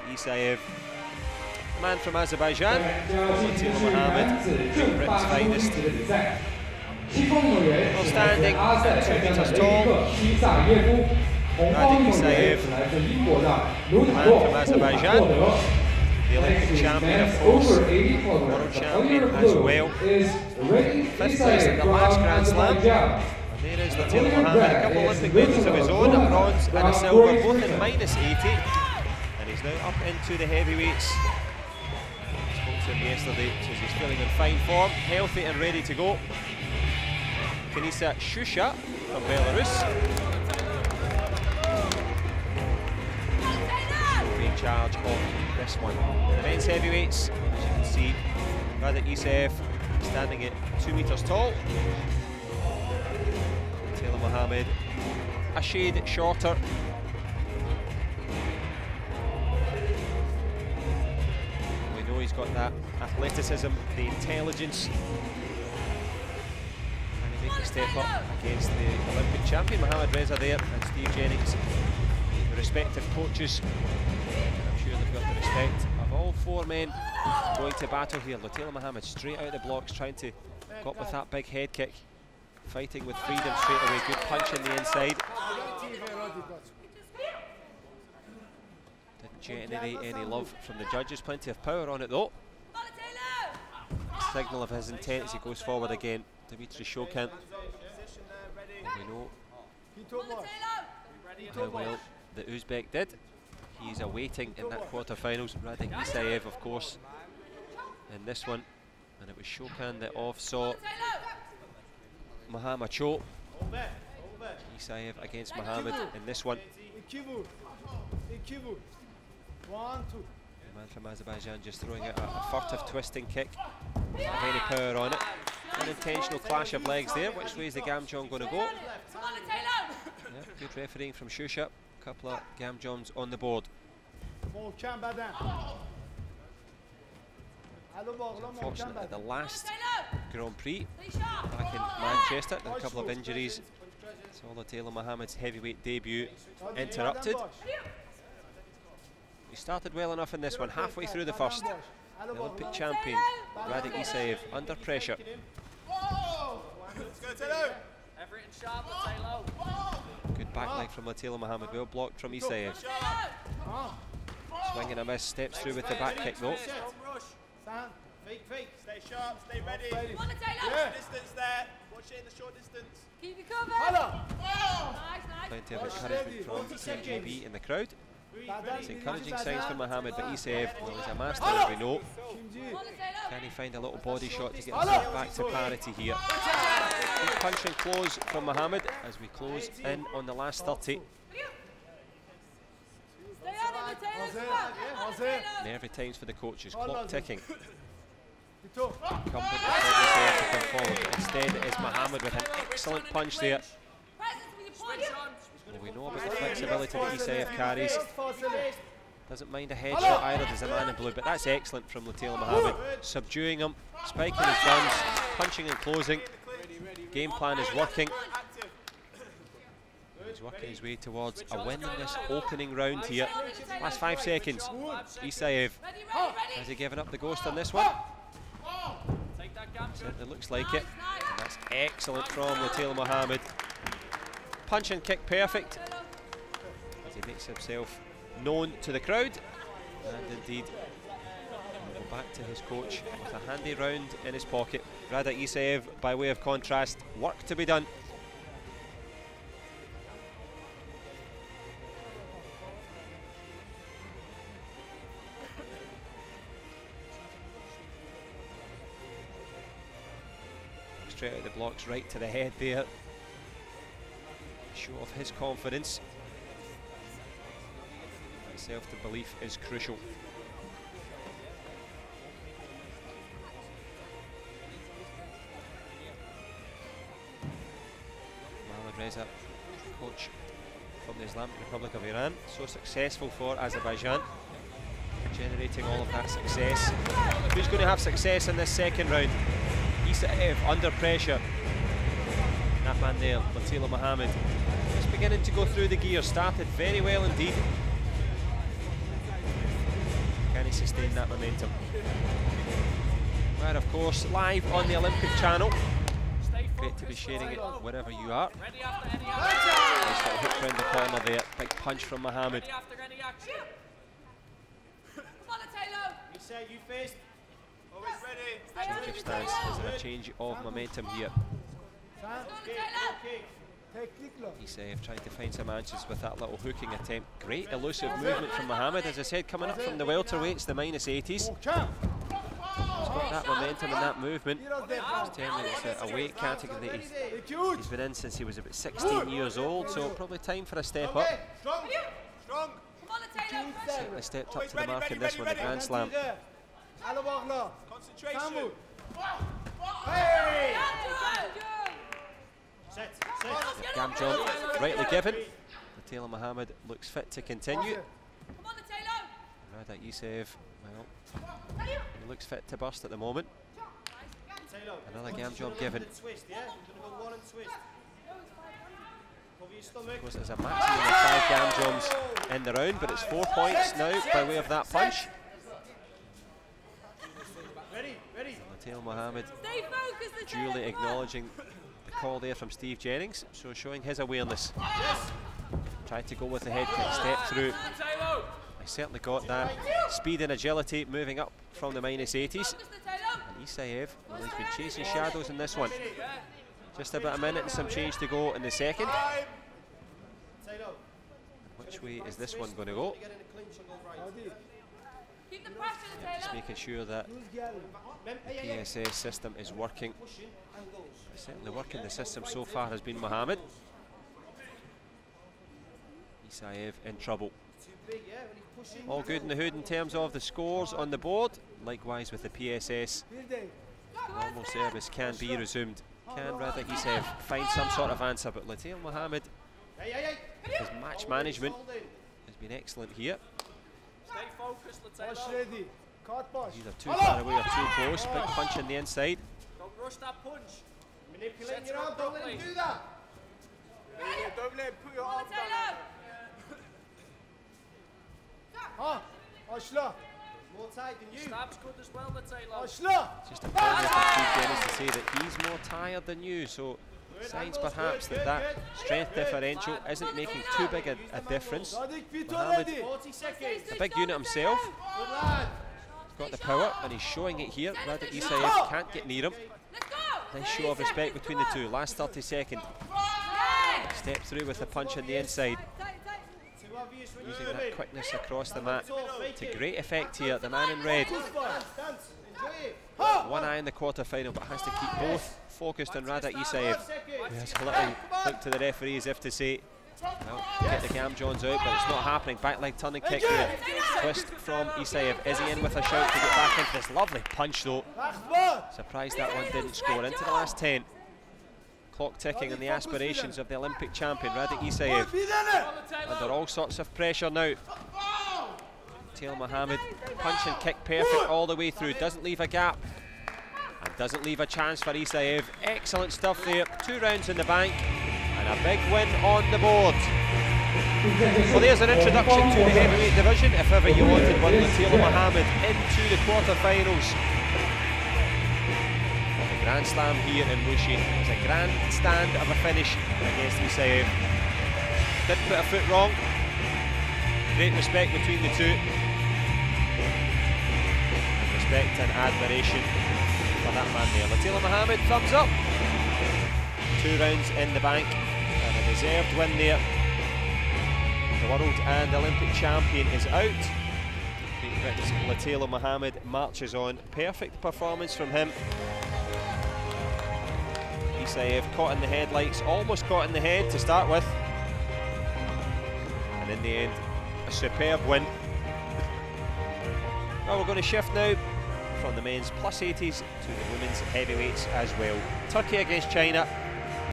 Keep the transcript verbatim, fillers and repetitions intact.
Isaev. Man from Azerbaijan, Latila Mohammed, Great Britain's finest. Well standing at two metres tall, Radik Isaev, man from Azerbaijan, the Olympic champion of course, world champion as well. Fifth place at the last Grand Slam. And there is Latila Mohammed, a couple of Olympic medals of his own, a bronze and a silver, both in minus eighty. And he's now up into the heavyweights. Yesterday, says he's feeling in fine form, healthy and ready to go. Kenisa Shusha from Belarus will be in charge of this one. The men's heavyweights, as you can see, Radik Isaev standing at two metres tall. Latila Mohammed a shade shorter. He's got that athleticism, the intelligence, and he make a step up against the Olympic champion Mohammad Reza there and Steve Jennings, the respective coaches. I'm sure they've got the respect of all four men going to battle here. Latila Mohammed straight out of the blocks, trying to go up with that big head kick, fighting with freedom straight away. Good punch in the inside. Generate any love from the judges, plenty of power on it though. Signal of his intent as he goes forward again. Dmitry Shokan. We know how well the Uzbek did. He's awaiting in that quarter-finals. Radik Isaev, of course, in this one, and it was Shokan that off saw Mohammad Cho. Isaev against Mohammed in this one. One, two. The man from Azerbaijan just throwing out a, a furtive twisting kick. Not any power on it. Unintentional clash of legs there. Which way is the Gamjong going to go? Yep, good refereeing from Shusha. A couple of Gamjongs on the board. Unfortunately, the last Grand Prix back in Manchester, there were a couple of injuries. So Latila Mohammed's heavyweight debut interrupted. He started well enough in this one, halfway through the first. The Olympic champion, Radik Isaev, under pressure. Good back leg from Latila Mohammed, well blocked from Isaev. Swing and a miss, steps through with the back kick though. Stay sharp, stay ready. Distance there, watch it in the short distance. Keep your cover. Plenty of encouragement from C M G B in the crowd. It's encouraging signs from Mohammed, but Isaev, well, he's a master as we know. Can he find a little body shot to get himself back to parity here? Good punch and close from Mohammed as we close in on the last thirty. Nervy times for the coaches, clock ticking. Incumbent Isaev to come forward, but instead it is Mohammed with an excellent punch there. Well, we know about the flexibility that Isaev carries. Doesn't mind a headshot either, does the man in blue, but that's excellent from Latila Mohammed. Subduing him, spiking his guns, punching and closing. Game plan is working. He's working his way towards a win in this opening round here. Last five seconds. Isaev, has he given up the ghost on this one? Certainly looks like it. And that's excellent from Latila Mohammed. Punch and kick perfect as he makes himself known to the crowd, and indeed will go back to his coach with a handy round in his pocket. Radik Isaev, by way of contrast, work to be done. Straight out the blocks, right to the head there. Show off his confidence. Self-belief is crucial. Mohammad Reza, coach from the Islamic Republic of Iran, so successful for Azerbaijan, generating all of that success. Who's going to have success in this second round? Isaev under pressure. That man there, Latila Mohammed, is beginning to go through the gears. Started very well indeed. and sustain that momentum. We're of course live on the Olympic channel. Great to be sharing it wherever you are. Nice little hook round the corner there. Big punch from Mohammed. Change of stance. Is there a change of momentum here? Isaev trying to find some answers with that little hooking attempt. Great elusive movement from Mohammed. As I said, coming up from the welterweights, the minus eighties. He's got that momentum and that movement. He's telling me it's a, a weight category that he's, he's been in since he was about sixteen years old, so probably time for a step up. Certainly stepped up to the mark in this one, the Grand Slam. Concentration. Gam jump rightly given. Latila Mohammed looks fit to continue. Rada Isaev, well, he looks fit to burst at the moment. Another gam job given. Of course, there's a maximum of five gam jobs in the round, but it's four points now by way of that punch. Latila Mohammed duly acknowledging the call there from Steve Jennings, so showing his awareness. Tried to go with the head kick, step through. I certainly got that speed and agility moving up from the minus eighties. And Isaev, well, he's been chasing shadows in this one. Just about a minute and some change to go in the second. Which way is this one going to go? Yeah, just making sure that the P S S system is working. Certainly working the system so far has been Mohammed. Isaev in trouble. All good in the hood in terms of the scores on the board. Likewise with the P S S. Normal service can be resumed. Can Rada Isaev find some sort of answer, but Latila Mohammed, his match management has been excellent here. Either too far away or too close. Big punch in the inside. Don't rush that punch. Manipulate your arm, don't let him do that. Don't let him put your arm down. Ah, Ashla. More tight than you. Stab's good as well, Latila. Ashla. Just a comment from Steve Jennings to say that he's more tired than you, so signs perhaps that that strength differential isn't making too big a, a difference. Mohammed, a big unit himself. He's got the power and he's showing it here. Rada Isaev can't get near him. Nice show of respect between the two. Last thirty seconds. Step through with a punch on the inside. Using that quickness across the mat to great effect here. The man in red. One eye in the quarter final, but has to keep both focused on Rada Isaev. There's a little look to the referee as if to say, well, get the gam johns out, but it's not happening. Back leg turning kick there. Twist from Isaev. Is he in with a shout to get back into this lovely punch though? Surprised that one didn't score. Into the last ten. Clock ticking on the aspirations of the Olympic champion, Rada Isaev. Under all sorts of pressure now. Latila Mohammed, punch and kick perfect all the way through. Doesn't leave a gap. And doesn't leave a chance for Isaev. Excellent stuff there. Two rounds in the bank. And a big win on the board. Well, there's an introduction to the heavyweight division. If ever you wanted one, Latila Mohammed into the quarterfinals. The Grand Slam here in Wuxi. It was a grandstand of a finish against Isaev. Didn't put a foot wrong. Great respect between the two. And respect and admiration for that man there. Latila Mohammed, thumbs up. Two rounds in the bank and a deserved win there. The world and Olympic champion is out. Great Britain's Latila Mohammed marches on. Perfect performance from him. Isaev caught in the headlights, almost caught in the head to start with. And in the end, a superb win. Well, we're going to shift now from the men's plus eighties to the women's heavyweights as well. Turkey against China.